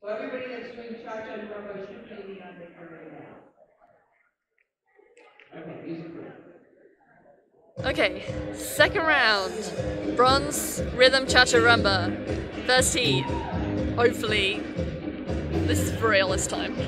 So everybody that's doing cha-cha and rumba should be on the right now. Okay, music group. Okay, second round. Bronze, rhythm, cha-cha, rumba. First heat. Hopefully, this is for real this time.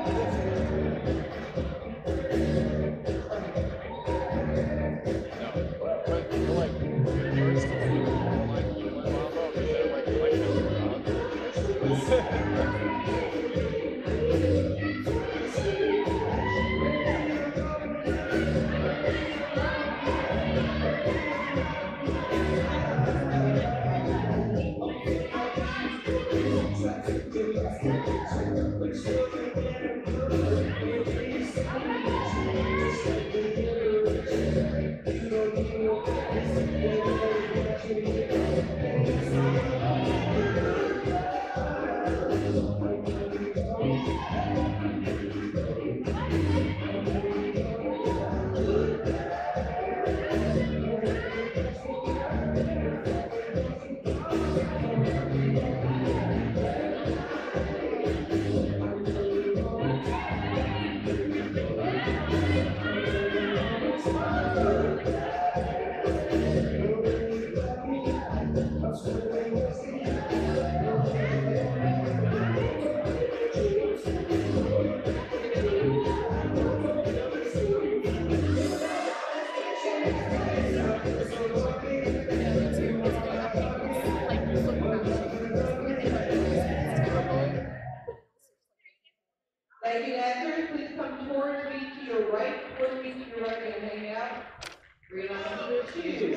Thank you, dancers. Please come towards me to your right. Towards me to your right and hang out. Green on number 2.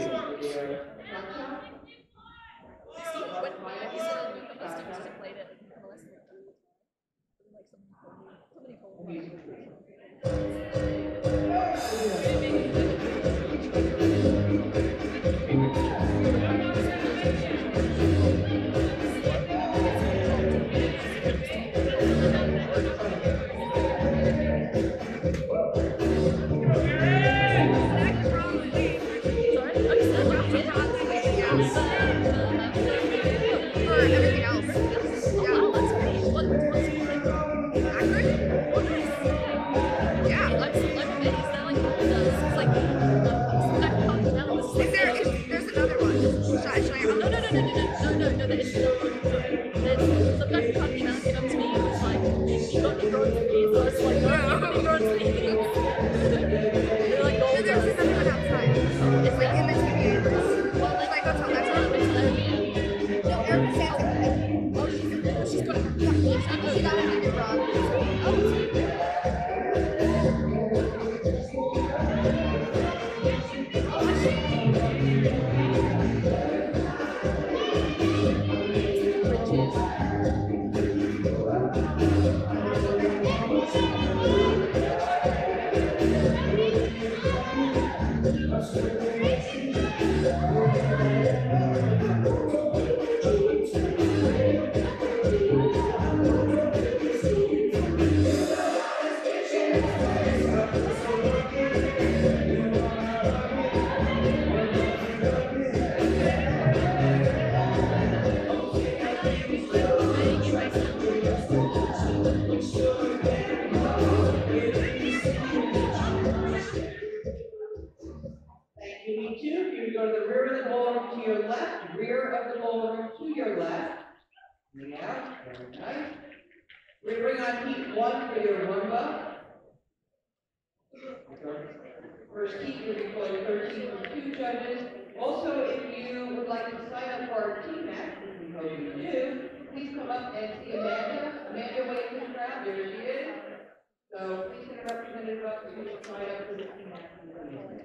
First heat, you'll be pulling 13 from 2 judges. Also, if you would like to sign up for our team match, which we hope you do, please come up and see Amanda. Amanda, wait in the crowd. There she is. So please get a representative up so you can sign up for the team match.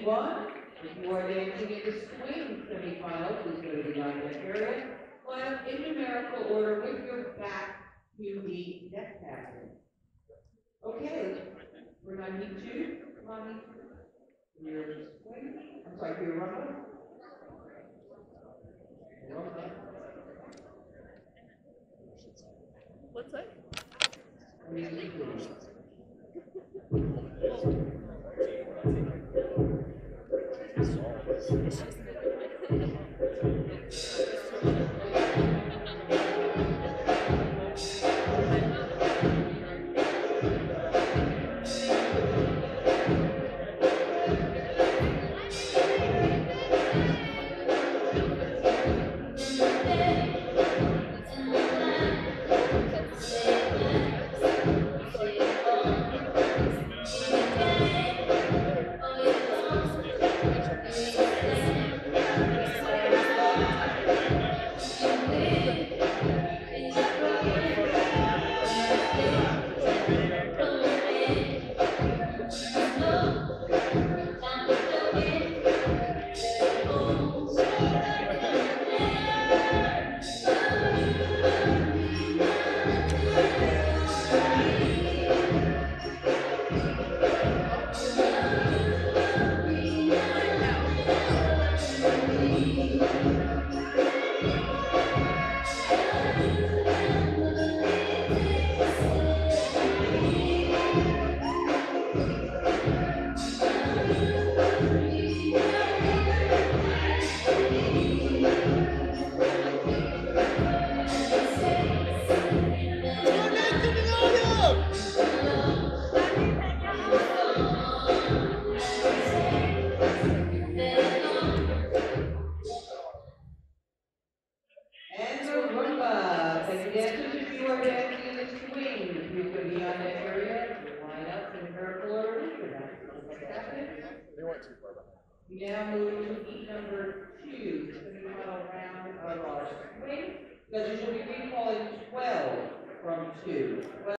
one. If you are dancing in the swing semifinal, please go to the on-deck area. Line up in numerical order with your back to the deck captain. Okay, we're on heat two. Come on, heat two. Your swing. I'm sorry, for your rumble. What's that? And the rumba. Thank you, dancers. If you are dancing in the swing, please go to the on-deck area. Line up in numerical order with your back to the deck captain. We now move to heat number two, the semifinal round of our swing. Judges will be recalling 12 from 2.